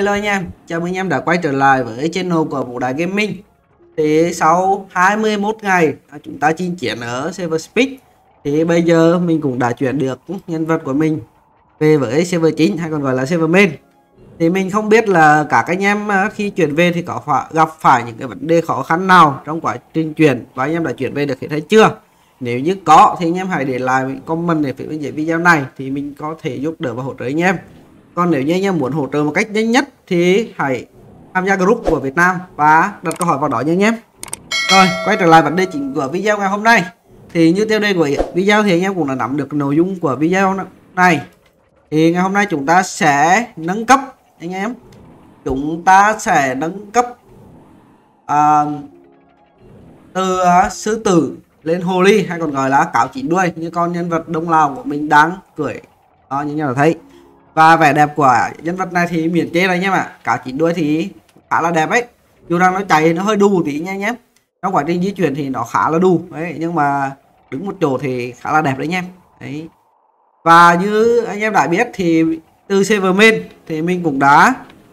Hello anh em, chào mừng anh em đã quay trở lại với channel của Vũ Đại Gaming. Thì sau 21 ngày chúng ta chinh chiến ở server Speed, thì bây giờ mình cũng đã chuyển được nhân vật của mình về với server chính, hay còn gọi là server main. Thì mình không biết là các anh em khi chuyển về thì có gặp phải những cái vấn đề khó khăn nào trong quá trình chuyển, và anh em đã chuyển về được hết hay chưa. Nếu như có thì anh em hãy để lại comment để phía bên dưới video này thì mình có thể giúp đỡ và hỗ trợ anh em. Còn nếu như anh em muốn hỗ trợ một cách nhanh nhất thì hãy tham gia group của Việt Nam và đặt câu hỏi vào đó nha anh em. Rồi, quay trở lại vấn đề chính của video ngày hôm nay. Thì như tiêu đề của video thì anh em cũng đã nắm được nội dung của video này. Thì ngày hôm nay chúng ta sẽ nâng cấp anh em. Chúng ta sẽ nâng cấp từ sư tử lên hồ ly, hay còn gọi là cáo chín đuôi, như con nhân vật Đông Lào của mình đang cưỡi đó, như anh em thấy. Và vẻ đẹp của nhân vật này thì miễn chê này nhé ạ. Cáo chín đuôi thì khá là đẹp ấy, dù rằng nó chạy nó hơi đù tí nha anh em. Trong quá trình di chuyển thì nó khá là đù đấy, nhưng mà đứng một chỗ thì khá là đẹp đấy anh em đấy. Và như anh em đã biết thì từ server main thì mình cũng đã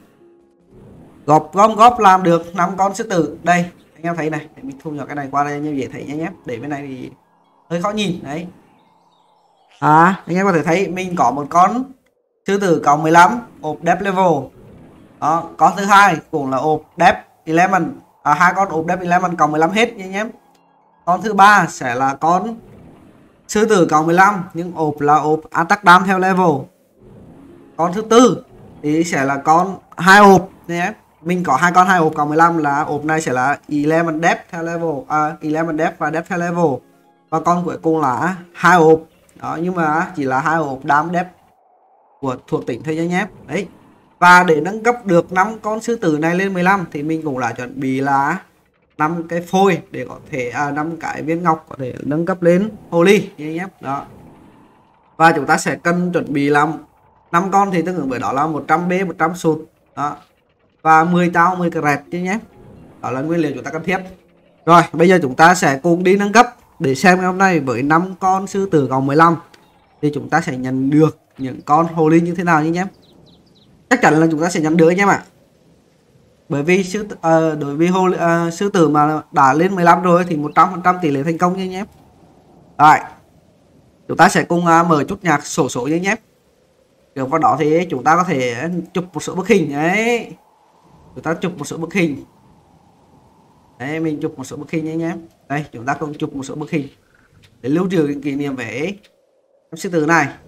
gom góp làm được 5 con sư tử. Đây anh em thấy này, để mình thu nhỏ cái này qua đây anh em dễ thấy nha anh em. Để bên này thì hơi khó nhìn đấy. Anh em có thể thấy mình có một con sư tử cộng 15 ốp depth level đó. Con thứ hai cũng là ốp depth 11, hai con ốp depth 11 cộng 15 hết nha anh em. Con thứ ba sẽ là con sư tử cộng 15 nhưng ốp là ốp attack dam theo level. Con thứ tư thì sẽ là con hai ốp nha em. Mình có hai con hai ốp cộng 15 là ốp này sẽ là 11 depth theo level, 11 depth và depth theo level. Và con cuối cùng là hai ốp đó, nhưng mà chỉ là hai ốp dam depth của thuộc tỉnh thôi nha anh em đấy. Và để nâng cấp được 5 con sư tử này lên 15 thì mình cũng đã chuẩn bị là 5 cái phôi để có thể 5 cái viên ngọc có thể nâng cấp lên hồ ly nha anh em đó. Và chúng ta sẽ cần chuẩn bị làm 5 con thì tương ứng với đó là 100 b 100 sụt đó, và 10 tao 10 cret chứ nhé. Đó là nguyên liệu chúng ta cần thiết. Rồi bây giờ chúng ta sẽ cùng đi nâng cấp để xem ngày hôm nay với 5 con sư tử cộng 15 thì chúng ta sẽ nhận được những con hồ ly như thế nào nhé anh em. Chắc chắn là chúng ta sẽ nhận được anh em ạ. Bởi vì sư tử mà đã lên 15 rồi thì 100% tỷ lệ thành công nha anh em. Rồi chúng ta sẽ cùng mở chút nhạc sổ số nha anh em. Được vào đó thì chúng ta có thể chụp một số bức hình đấy. Chúng ta chụp một số bức hình đấy, mình chụp một số bức hình nha anh em. Đây chúng ta cùng chụp một số bức hình để lưu trữ kỷ niệm về em sư tử này.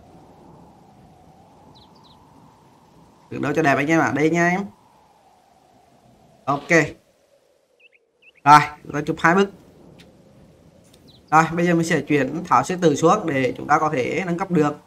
Được đâu cho đẹp anh em ạ. Đây nha em. Ok. Rồi chúng ta chụp 2 bức. Rồi bây giờ mình sẽ chuyển thảo sư tử xuống để chúng ta có thể nâng cấp được.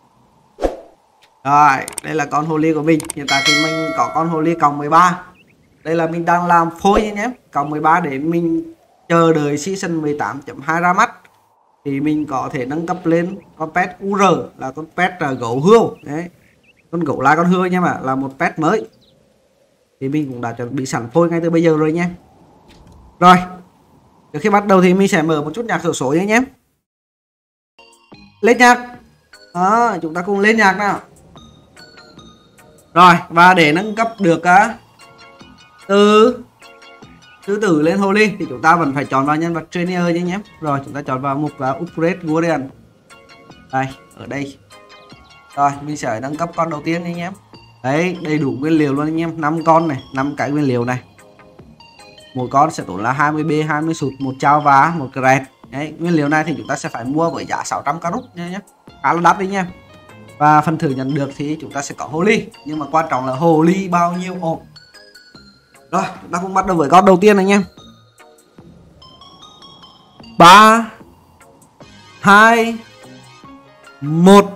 Rồi đây là con hồ ly của mình. Hiện tại thì mình có con hồ ly cộng 13. Đây là mình đang làm phôi nha nhé, cộng 13 để mình chờ đợi season 18.2 ra mắt thì mình có thể nâng cấp lên con pet UR, là con pet gấu hươu đấy. Con gấu là con hươu nha mà, là một pet mới thì mình cũng đã chuẩn bị sẵn phôi ngay từ bây giờ rồi nha. Rồi trước khi bắt đầu thì mình sẽ mở một chút nhạc sổ số nhé. Lên nhạc đó, chúng ta cùng lên nhạc nào. Rồi và để nâng cấp được từ sư tử lên hồ ly thì chúng ta vẫn phải chọn vào nhân vật trainer nhé nhé. Rồi chúng ta chọn vào mục là upgrade guardian. Đây ở đây. Rồi mình sẽ nâng cấp con đầu tiên anh em. Đấy đầy đủ nguyên liệu luôn anh em, 5 con này, 5 cái nguyên liệu này. Mỗi con sẽ tốn là 20 b 20 sụt, 1 trao và 1 cret. Đấy nguyên liệu này thì chúng ta sẽ phải mua với giá 600 carut nha nhé, khá là đắt đấy nha. Và phần thưởng nhận được thì chúng ta sẽ có hồ ly, nhưng mà quan trọng là hồ ly bao nhiêu ộp. Rồi chúng ta cũng bắt đầu với con đầu tiên anh em. 3 2 1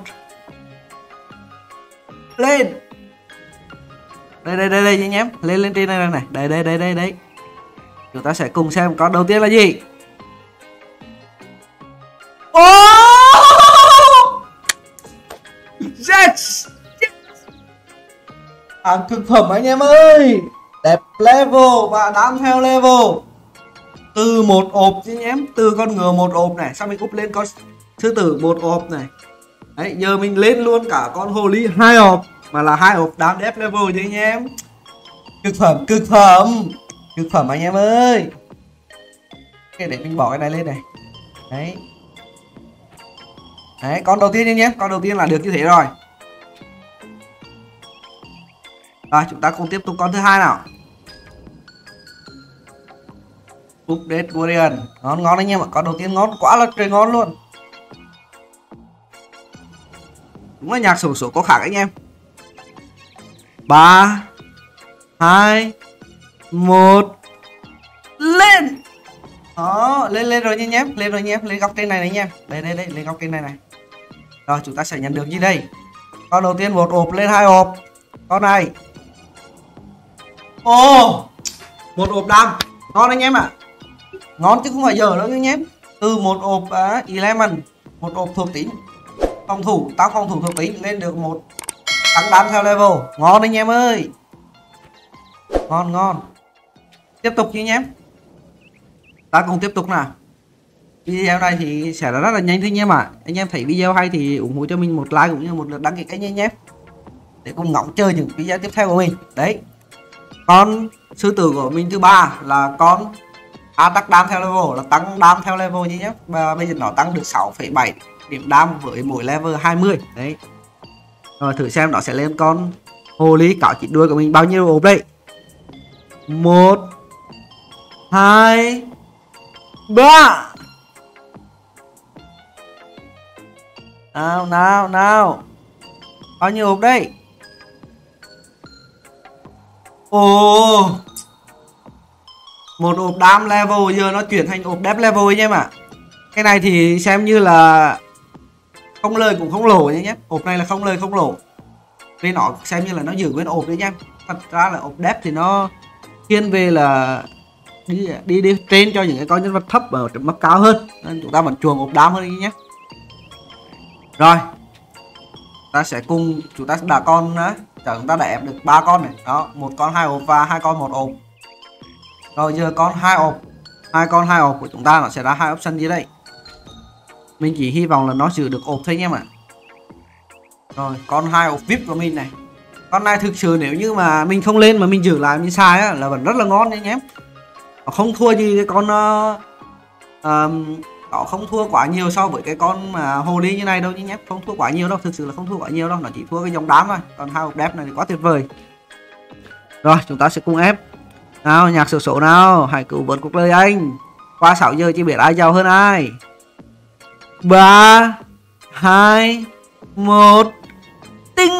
lên. Đây anh em, lên trên này này. Đây. Chúng ta sẽ cùng xem con đầu tiên là gì. Yes. Hàng thực phẩm anh em ơi, đẹp level và đang theo level. Từ một ộp chứ anh em, từ con ngựa một ộp này, sau mình úp lên con sư tử một ộp này. Đấy giờ mình lên luôn cả con hồ ly 2 ộp. mà là 2 hộp đam depth level chứ anh em. Cực phẩm, cực phẩm, cực phẩm anh em ơi. Ok, để mình bỏ cái này lên này. Đấy. Đấy, con đầu tiên nha nhé, con đầu tiên là được như thế rồi. Rồi, chúng ta cùng tiếp tục con thứ hai nào. Update Guardian, ngon ngon anh em ạ, con đầu tiên ngon quá là trời ngon luôn. Đúng là nhạc xổ số có khác anh em. 3 2 1 lên. Đó, lên rồi nha nhé, lên rồi nhé, lên góc trên này này nha. Đây lên góc trên này này. Rồi chúng ta sẽ nhận được gì đây? Con đầu tiên một hộp lên 2 hộp. Con này. Ồ, một hộp đam. Ngon anh em ạ. Ngon chứ không phải giờ đâu nhé. Từ một hộp Element, một hộp thuộc tính phòng thủ, tăng phòng thủ thuộc tính lên được một tăng đam theo level. Ngon anh em ơi. Ngon ngon. Tiếp tục chứ nhé. Ta cùng tiếp tục nào. Video này thì sẽ rất là nhanh thôi anh em ạ. Anh em thấy video hay thì ủng hộ cho mình một like cũng như một lượt đăng ký kênh nhé, để cùng ngóng chơi những video tiếp theo của mình. Đấy. Con sư tử của mình thứ ba là con attack đam theo level, là tăng đam theo level nhé. Và bây giờ nó tăng được 6,7 điểm đam với mỗi level 20. Đấy. Rồi thử xem nó sẽ lên con hồ ly cáo chít đuôi của mình bao nhiêu ốp đây. 1 2 3. Nào bao nhiêu ốp đây? Ồ, một ốp đam level giờ nó chuyển thành ốp depth level anh em ạ. Cái này thì xem như là không lời cũng không lỗ nhé. Ốp này là không lời không lỗ, vì nó xem như là nó giữ nguyên ốp đấy nha. Thật ra là ốp depth thì nó thiên về là đi trên cho những cái con nhân vật thấp ở mức cao hơn, nên chúng ta vẫn chuồng ốp đam hơn nhé. Rồi ta sẽ cùng chúng ta đã con đó, chúng ta đã ép được 3 con này đó, một con 2 ốp và 2 con 1 ốp. Rồi giờ con 2 ốp, 2 con 2 ốp của chúng ta nó sẽ ra 2 option gì đây. Mình chỉ hy vọng là nó giữ được ốp thôi anh em ạ. Rồi con 2 ốp VIP của mình này, con này thực sự nếu như mà mình không lên mà mình giữ lại mình xài á, là vẫn rất là ngon anh em. Nó không thua gì cái con nó không thua quá nhiều so với cái con mà hồ ly như này đâu nhé, không thua quá nhiều đâu, thực sự là không thua quá nhiều đâu, nó chỉ thua cái dòng đám thôi. Còn 2 hộp đẹp này thì quá tuyệt vời. Rồi chúng ta sẽ cùng ép nào, nhạc xổ số nào, hãy cứu vớt cuộc đời anh. Qua 6 giờ chỉ biết ai giàu hơn ai. 3 2 1 tinh.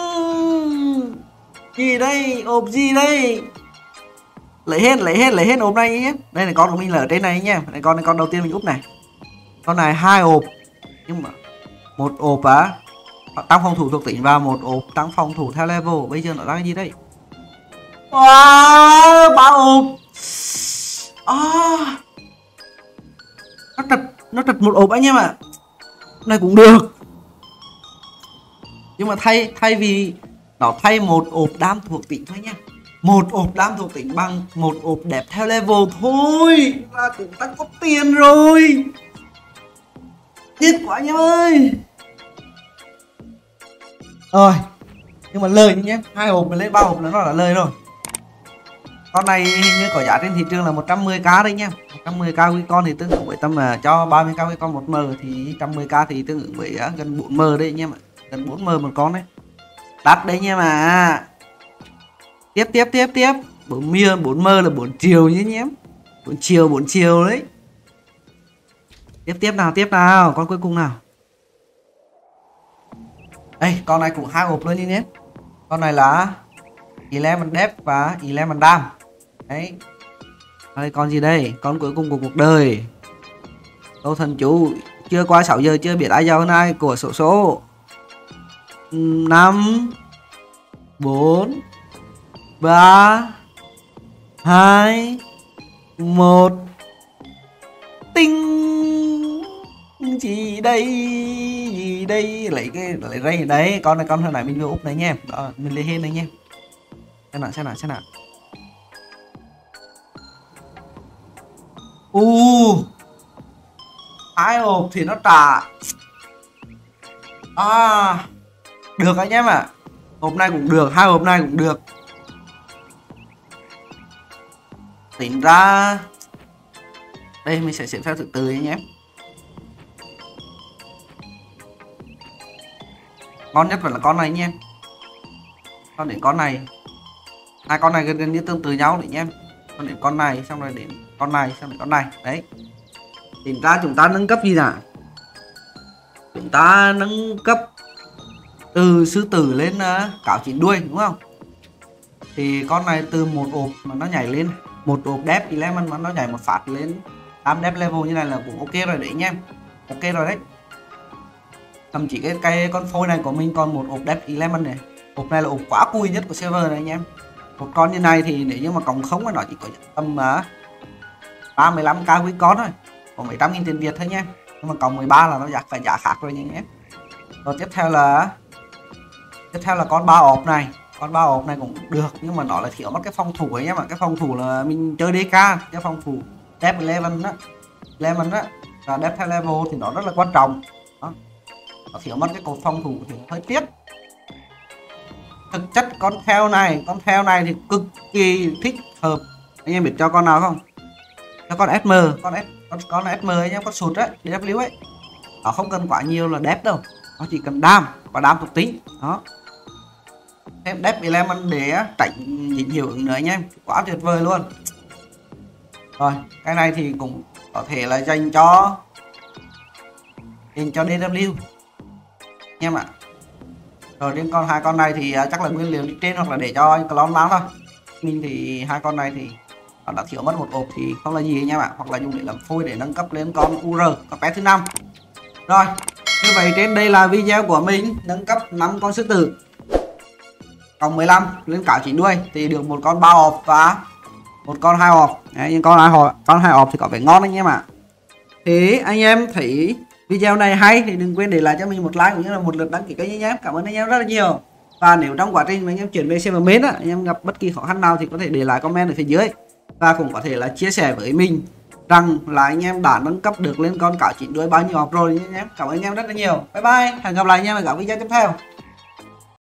Gì đây, ốp gì đây? Lấy hết ốp này nhé. Đây là con của mình là ở trên này nhé. Đây con đầu tiên mình úp này. Con này 2 ốp, nhưng mà một ốp tăng phòng thủ thuộc tính và một ốp tăng phòng thủ theo level. Bây giờ nó ra cái gì đây? Wow, 3 ốp. Nó trật một ốp anh em ạ. Này cũng được. Nhưng mà thay vì nó thay một ốp đam thuộc tính thôi nha. Một ốp đam thuộc tính bằng một ốp đẹp theo level thôi là cũng tăng có tiền rồi. Tiếc quá anh em ơi. Rồi, nhưng mà lời nhé, 2 hộp mình lên 3 hộp là nó là lời rồi. Con này hình như có giá trên thị trường là 110k đấy nha. 110k với con thì tương ứng với tầm cho 30k với con 1m thì 110k thì tương ứng với gần 4m đấy anh em ạ. Gần 4m một con đấy. Đắt đấy nha mà. Tiếp 4m là 4 triệu nhé nhé. 4 triệu đấy. Tiếp nào, con cuối cùng nào. Đây, con này cũng 2 hộp luôn nhé. Con này là Element Depth và Element Dam. Đấy. Đây, con gì đây? Con cuối cùng của cuộc đời. Câu thần chú chưa qua 6 giờ chưa biết ai giàu hơn ai của xổ số. 5 4 3 2 1 tinh. Gì đây lấy ray đấy, con này con hồi nãy mình vừa úp đấy nha. Đó, mình lấy hết đấy nha. Xem nào. Hai hộp thì nó trả được anh em ạ. Hộp này cũng được, hai hộp này cũng được. Tính ra đây mình sẽ xếp theo thứ tự nhé. Ngon nhất vẫn là con này nha. Con đến con này, hai con này gần như tương tự nhau đấy nhé. Con đến con này, xong rồi đến con này, xong đến con này. Đấy. Tính ra chúng ta nâng cấp gì nào? Chúng ta nâng cấp từ sư tử lên cáo chín đuôi đúng không? Thì con này từ một ộp mà nó nhảy lên một ộp Death Element mà nó nhảy một phát lên 8 Death level như này là cũng ok rồi đấy nha. Ok rồi đấy. Thậm chí cái con phôi này của mình còn một ộp Death Element này. Ộp này là ộp quá cùi nhất của server này anh em. Một con như này thì nếu như mà cộng không nó chỉ có tầm 35k quý con thôi, có mấy trăm nghìn tiền Việt thôi nha. Nhưng mà cộng 13 là nó phải giá khác rồi nha anh em. Rồi tiếp theo là con 3 ộp này. Con 3 ộp này cũng được nhưng mà nó là thiếu mất cái phòng thủ ấy nhá, mà cái phòng thủ là mình chơi DK, cái phòng thủ Death Level đó, và Death Level thì nó rất là quan trọng đó. Nó thiếu mất cái cột phòng thủ thì hơi tiếc. Thực chất con theo này thì cực kỳ thích hợp. Anh em biết cho con nào không? Cho con SM, con SM ấy nhá, con sụt ấy, DW ấy. Nó không cần quá nhiều là đẹp đâu, nó chỉ cần đam và đam thuộc tính đó. Thêm Death Element để tránh những hiệu ứng nữa nha, quá tuyệt vời luôn. Rồi cái này thì cũng có thể là dành cho DW nha em ạ. Rồi đến hai con này thì chắc là nguyên liệu đi trên hoặc là để cho anh clone làm thôi. Mình thì hai con này thì nó đã thiếu mất một ộp thì không là gì nha bạn, hoặc là dùng để làm phôi để nâng cấp lên con UR, con pet thứ 5. Rồi như vậy trên đây là video của mình nâng cấp 5 con sư tử cộng 15 lên cáo chín đuôi thì được một con 3 ộp và một con 2 ộp. Đấy, nhưng con 2 ộp thì có vẻ ngon anh em ạ. Thì anh em thấy video này hay thì đừng quên để lại cho mình một like cũng như là một lượt đăng ký kênh nhé. Cảm ơn anh em rất là nhiều. Và nếu trong quá trình mà anh em chuyển về server main á, anh em gặp bất kỳ khó khăn nào thì có thể để lại comment ở phía dưới và cũng có thể là chia sẻ với mình rằng là anh em đã nâng cấp được lên con cáo chín đuôi bao nhiêu ộp rồi nhé. Cảm ơn anh em rất là nhiều. Bye bye, hẹn gặp lại anh em ở các video tiếp theo.